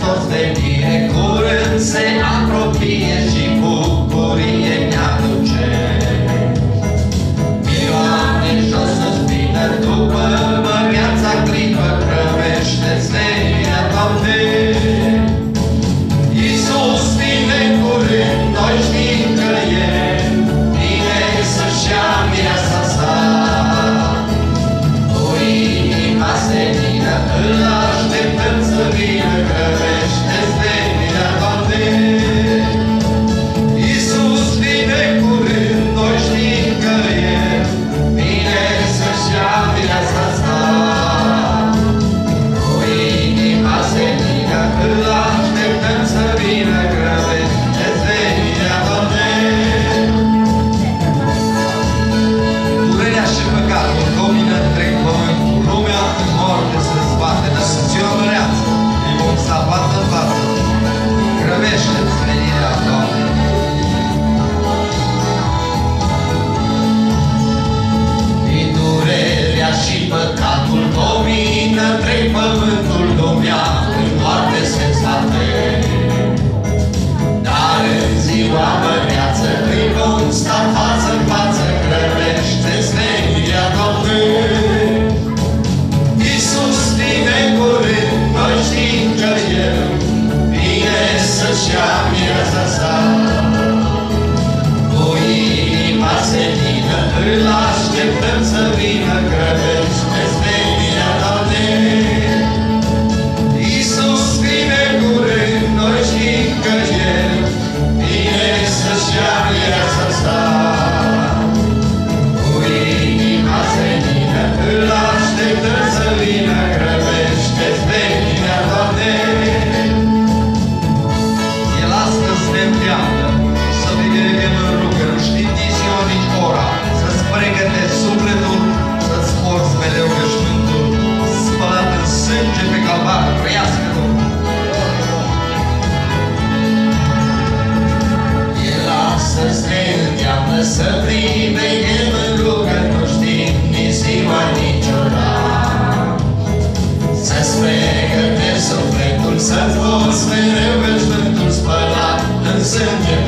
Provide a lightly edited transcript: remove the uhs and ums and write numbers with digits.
toți venire, curând se apropie și bucurie ne-aduce. Milioane jos să-ți vină după măreața clipă, grăbește-ți venirea Doamnei. Iisus vine curând, noi știm că e, vine să-și ia mireasa sa. Cu inima senină îl așteptăm să vină, grăbește-ți venirea Doamnei. Iisus vine curând, noi știm că e, vine să-și ia mireasa sa. Cu inima senină îl așteptăm să vină, grăbește-ți venirea Doamnei. Durerea și păcatul domină întreg pământul, lumea în moarte se zbate, dar să ți o măreață, îi vom salva în față. Grăbește-ți venirea Doamnei. Durerea și păcatul domină întreg pământul, lumea în moarte se zbate. Dar în ziua măreață îi vom sta față în față, grăbește-ți venirea Domnului. Iisus vine curând, noi știm că El vine să-și ia mireasa sa. Cu inima senină îl așteptăm să vină, grăbește-ți venirea Doamnei. Iisus vine curând, noi știm că El vine să-și ia mireasa sa. Cu inima senină îl așteptăm să vină, grăbește-ți venirea Doamnei. El astăzi ne îndeamnă să vedem în rugă, nu știm nici ziua, nici ora, să-ți pregătești sufletul, să-ți porți mereu veșmântul, spălat în sânge pe calvar, trăiască Domnul. El astăzi ne îndeamnă să priveghem în rugă, nu știm nici ziua, nici ora. Să-ți pregătești sufletul, să-ți porți mereu veșmântul, spălat în sânge